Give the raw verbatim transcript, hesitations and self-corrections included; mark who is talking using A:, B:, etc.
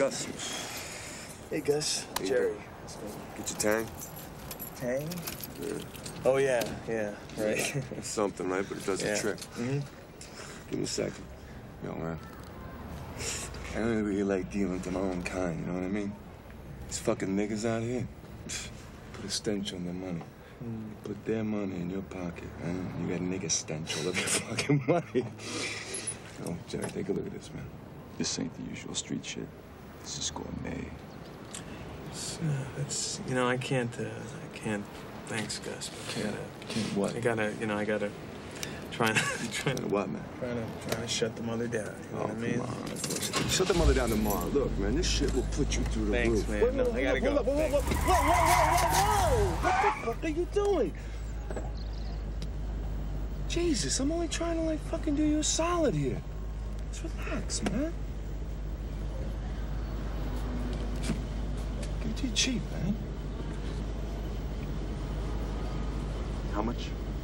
A: Gus.
B: Hey, Gus.
A: Hey,
B: Jerry.
A: Get your tang?
B: Tang?
A: Yeah.
B: Oh, yeah, yeah, right.
A: It's something, right? But it does
B: yeah.
A: a trick.
B: Mm-hmm.
A: Give me a second. Yo, man. I don't really like dealing with my own kind, you know what I mean? These fucking niggas out here, put a stench on their money. Mm. Put their money in your pocket, man. You got a nigga stench all over your fucking money. Oh, Jerry, take a look at this, man.
C: This ain't the usual street shit. This is gourmet.
B: It's, uh, it's you know, I can't, uh, I can't. Thanks, Gus. But I gotta.
A: Can't what?
B: I gotta, you know, I gotta. Trying to, trying to
A: what, man?
B: Trying to, trying to shut the mother down. You know
A: oh,
B: what I mean?
A: Come on. Shut the mother down tomorrow. Look, man, this shit will put you through the
B: Thanks,
A: roof.
B: man.
A: Wait,
B: no,
A: wait,
B: I gotta
A: wait,
B: go.
A: Whoa, whoa, whoa, whoa, whoa, whoa, whoa, whoa! What the fuck are you doing? Jesus, I'm only trying to, like, fucking do you a solid here. Just relax, man. Give it to you cheap, man.
C: How much?